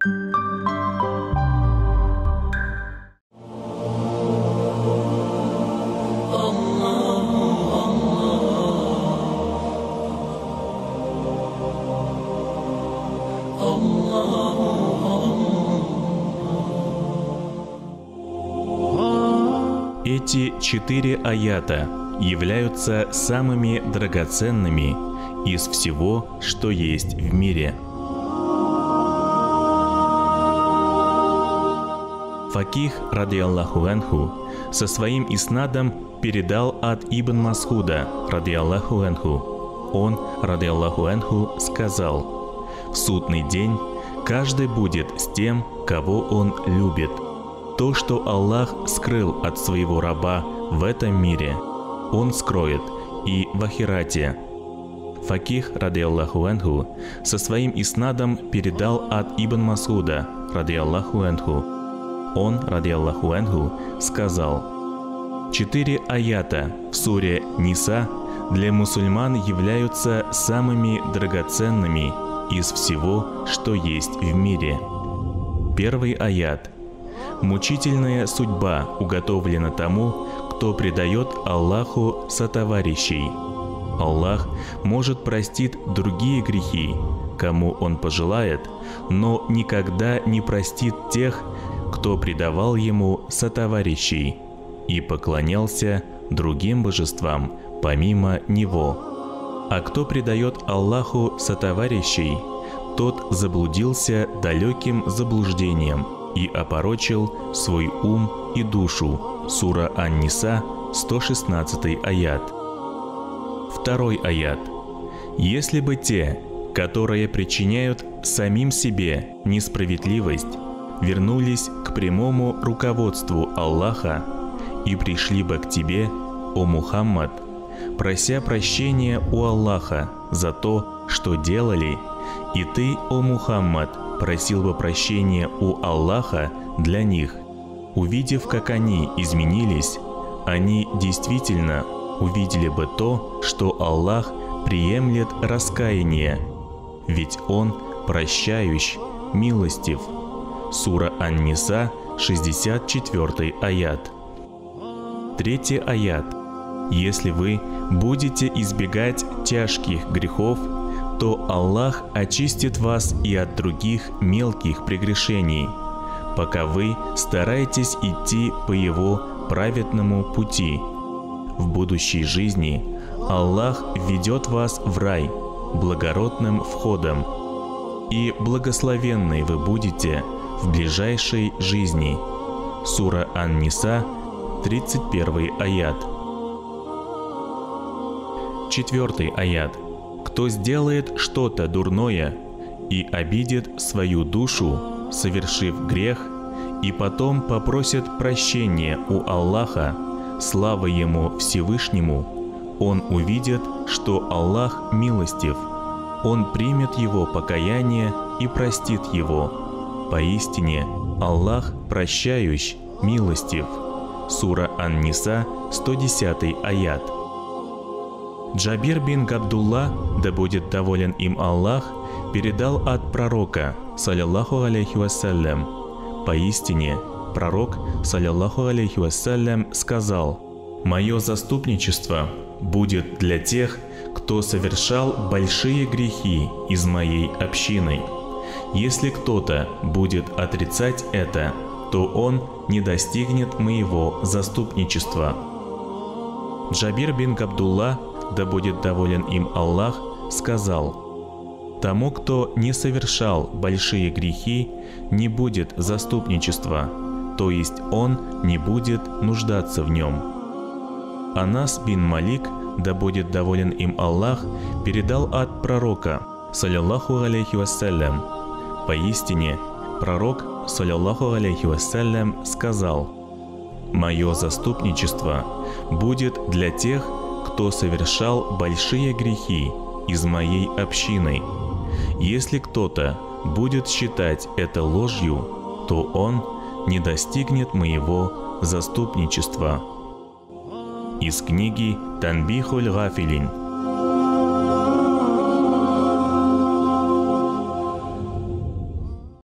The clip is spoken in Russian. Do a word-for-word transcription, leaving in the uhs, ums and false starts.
Эти четыре аята являются самыми драгоценными из всего, что есть в мире. Факих, радиаллаху анху, со своим иснадом передал от Ибн Мас'уда, радиаллаху анху. Он, радиаллаху анху, сказал: «В судный день каждый будет с тем, кого он любит. То, что Аллах скрыл от своего раба в этом мире, Он скроет и в ахирате». Факих, радиаллаху анху, со своим иснадом передал от Ибн Мас'уда, радиаллаху анху. Он, радиаллаху анху, сказал: «Четыре аята в суре Ниса для мусульман являются самыми драгоценными из всего, что есть в мире». Первый аят. Мучительная судьба уготовлена тому, кто предает Аллаху сотоварищей. Аллах может простить другие грехи, кому Он пожелает, но никогда не простит тех, кто предавал Ему сотоварищей и поклонялся другим божествам помимо Него. А кто предает Аллаху сотоварищей, тот заблудился далеким заблуждением и опорочил свой ум и душу. Сура Ан-Ниса, сто шестнадцатый аят. Второй аят. Если бы те, которые причиняют самим себе несправедливость, вернулись к прямому руководству Аллаха и пришли бы к тебе, о Мухаммад, прося прощения у Аллаха за то, что делали, и ты, о Мухаммад, просил бы прощения у Аллаха для них. Увидев, как они изменились, они действительно увидели бы то, что Аллах приемлет раскаяние, ведь Он прощающ, милостив. Сура Ан-Ниса, шестьдесят четвёртый аят. Третий аят. Если вы будете избегать тяжких грехов, то Аллах очистит вас и от других мелких прегрешений, пока вы стараетесь идти по Его праведному пути. В будущей жизни Аллах ведет вас в рай благородным входом, и благословенны вы будете в ближайшей жизни. Сура Ан-Ниса, тридцать первый аят. Четвертый аят. Кто сделает что-то дурное и обидит свою душу, совершив грех, и потом попросит прощения у Аллаха, слава Ему Всевышнему, он увидит, что Аллах милостив. Он примет его покаяние и простит его. Поистине, Аллах прощающ, милостив. Сура Ан-Ниса, сто десятый аят. Джабир бин Габдулла, да будет доволен им Аллах, передал от пророка, саллаллаху алейхи вассалям. Поистине, пророк, саллаллаху алейхи вассалям, сказал: «Мое заступничество будет для тех, кто совершал большие грехи из моей общины. Если кто-то будет отрицать это, то он не достигнет моего заступничества». Джабир бин Габдулла, да будет доволен им Аллах, сказал: «Тому, кто не совершал большие грехи, не будет заступничества, то есть он не будет нуждаться в нем». Анас бин Малик, да будет доволен им Аллах, передал от пророка, саллаллаху алейхи вассалям. Поистине, пророк, саллаллаху алейхи вассалям, сказал: «Мое заступничество будет для тех, кто совершал большие грехи из моей общины. Если кто-то будет считать это ложью, то он не достигнет моего заступничества». Из книги Танбихуль Гафилин.